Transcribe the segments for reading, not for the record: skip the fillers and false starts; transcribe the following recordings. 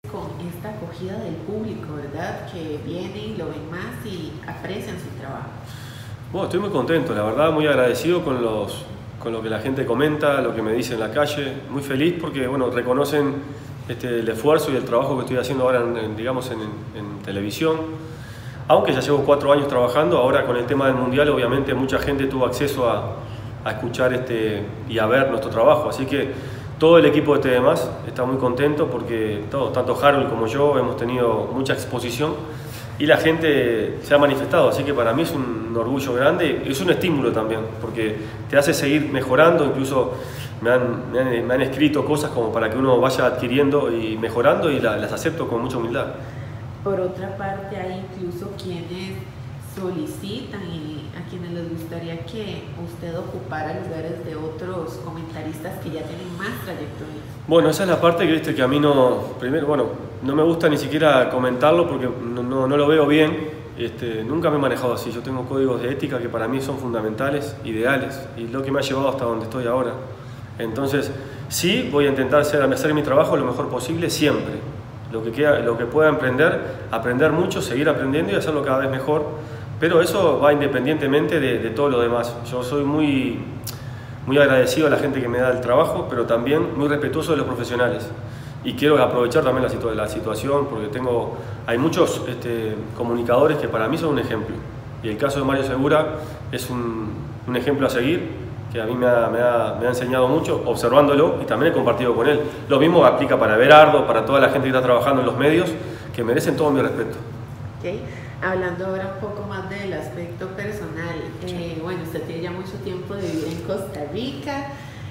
con esta acogida del público, ¿verdad? Que viene y lo ven más y aprecian su trabajo. Bueno, estoy muy contento, la verdad, muy agradecido con lo que la gente comenta, lo que me dice en la calle, muy feliz porque, bueno, reconocen el esfuerzo y el trabajo que estoy haciendo ahora digamos en televisión. Aunque ya llevo 4 años trabajando, ahora con el tema del Mundial obviamente mucha gente tuvo acceso a escuchar y a ver nuestro trabajo, así que todo el equipo de TD+ está muy contento porque tanto Harold como yo hemos tenido mucha exposición y la gente se ha manifestado, así que para mí es un orgullo grande y es un estímulo también porque te hace seguir mejorando. Incluso me han escrito cosas como para que uno vaya adquiriendo y mejorando y las acepto con mucha humildad. Por otra parte, hay incluso quienes solicitan y a quienes les gustaría que usted ocupara lugares de otros comentaristas que ya tienen más trayectoria. Bueno, esa es la parte que a mí no me gusta ni siquiera comentarlo porque no lo veo bien. Nunca me he manejado así. Yo tengo códigos de ética que para mí son fundamentales, ideales, y lo que me ha llevado hasta donde estoy ahora. Entonces, sí, voy a intentar hacer mi trabajo lo mejor posible siempre. Lo que pueda aprender mucho, seguir aprendiendo y hacerlo cada vez mejor. Pero eso va independientemente de todo lo demás. Yo soy muy agradecido a la gente que me da el trabajo, pero también muy respetuoso de los profesionales. Y quiero aprovechar también la situación porque hay muchos comunicadores que para mí son un ejemplo. Y el caso de Mario Segura es un ejemplo a seguir, que a mí me ha enseñado mucho observándolo y también he compartido con él. Lo mismo aplica para Berardo, para toda la gente que está trabajando en los medios, que merecen todo mi respeto. Okay. Hablando ahora un poco más del aspecto personal, bueno, usted tiene ya mucho tiempo de vivir en Costa Rica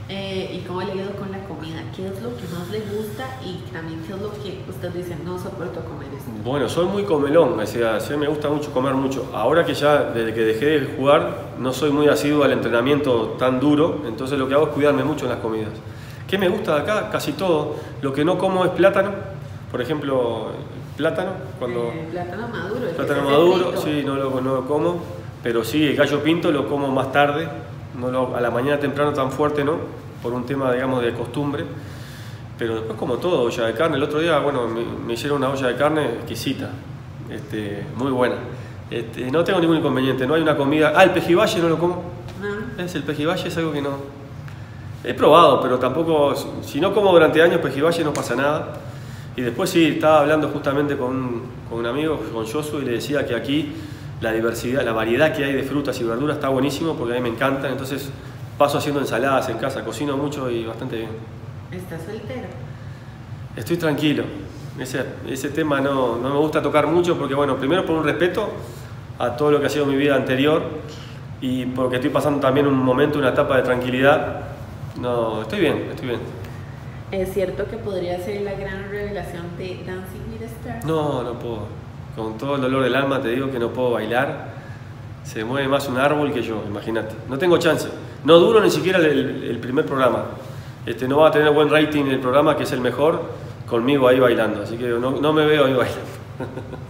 y cómo le ha ido con la comida, ¿qué es lo que más le gusta y también qué es lo que usted dice no soporto comer esto? Bueno, soy muy comelón, o sea, sí me gusta mucho comer mucho. Ahora que ya desde que dejé de jugar no soy muy asiduo al entrenamiento tan duro, entonces lo que hago es cuidarme mucho en las comidas. ¿Qué me gusta de acá? Casi todo. Lo que no como es plátano, por ejemplo, plátano. Plátano maduro. Plátano maduro, sí, no lo como, pero sí, el gallo pinto lo como más tarde, a la mañana temprano tan fuerte no, por un tema, digamos, de costumbre, pero después como todo, olla de carne. El otro día, bueno, me hicieron una olla de carne exquisita, muy buena. No tengo ningún inconveniente, no hay una comida. El pejibaye no lo como. No. El pejibaye es algo que no... He probado, pero tampoco, si no como durante años pejibaye no pasa nada. Y después sí, estaba hablando justamente con un amigo, con Josu, y le decía que aquí la diversidad, la variedad que hay de frutas y verduras está buenísimo porque a mí me encantan. Entonces paso haciendo ensaladas en casa, cocino mucho y bastante bien. ¿Estás soltero? Estoy tranquilo. Ese tema no me gusta tocar mucho porque, bueno, primero por un respeto a todo lo que ha sido mi vida anterior y porque estoy pasando también un momento, una etapa de tranquilidad. No, estoy bien, estoy bien. ¿Es cierto que podría ser la gran revelación de Dancing with the Stars? No, no puedo. Con todo el dolor del alma te digo que no puedo bailar. Se mueve más un árbol que yo, imagínate. No tengo chance. No duro ni siquiera el primer programa. No va a tener buen rating el programa, que es el mejor, conmigo ahí bailando. Así que no me veo ahí bailando.